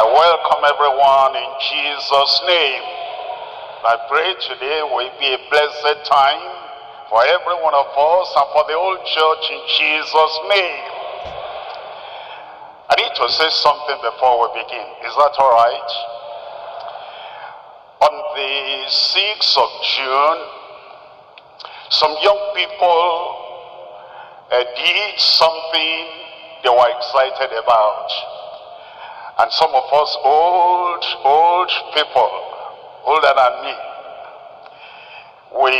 I welcome everyone in Jesus' name. I pray today will be a blessed time for every one of us and for the whole church in Jesus' name. I need to say something before we begin. Is that all right? On the 6th of June, some young people did something they were excited about. And some of us old people, older than me, we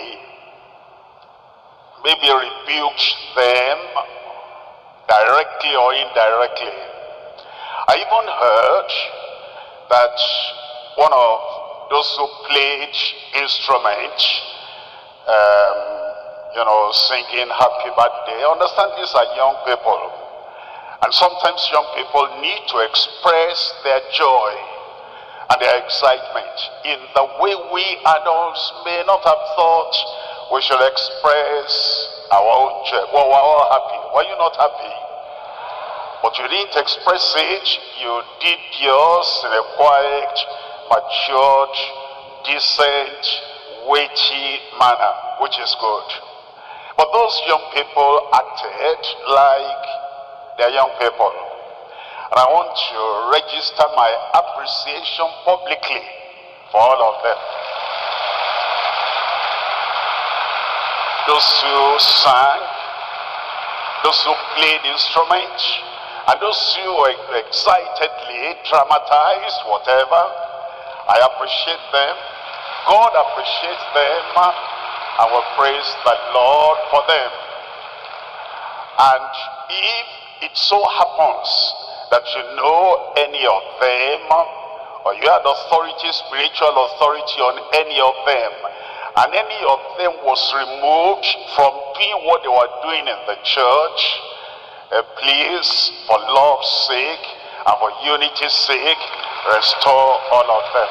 maybe rebuked them directly or indirectly. I even heard that one of those who played instruments, singing happy birthday. Understand, these are young people. And sometimes young people need to express their joy and their excitement in the way we adults may not have thought we should express our own joy. Well, we're all happy. Were you not happy? But you didn't express it. You did yours in a quiet, matured, decent, weighty manner, which is good. But those young people acted like they're young people. And I want to register my appreciation publicly for all of them. Those who sang, those who played instruments, and those who excitedly dramatized whatever. I appreciate them. God appreciates them, and we praise the Lord for them. And if it so happens that you know any of them, or you had authority, spiritual authority on any of them, and any of them was removed from doing what they were doing in the church, please, for love's sake and for unity's sake, restore all of them.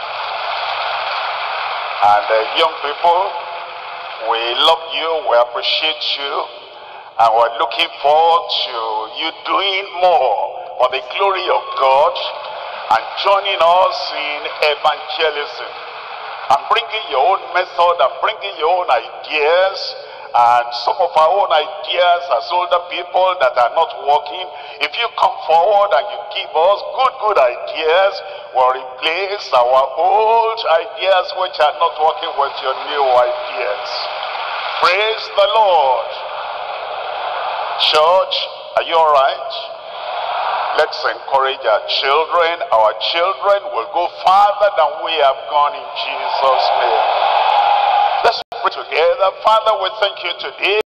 And young people, we love you, we appreciate you, and we're looking forward to you doing more for the glory of God and joining us in evangelism and bringing your own method and bringing your own ideas. And some of our own ideas as older people that are not working, if you come forward and you give us good ideas, we'll replace our old ideas which are not working with your new ideas. Praise the Lord. Church, are you all right? Let's encourage our children. Our children will go farther than we have gone in Jesus' name. Let's pray together. Father, we thank you today.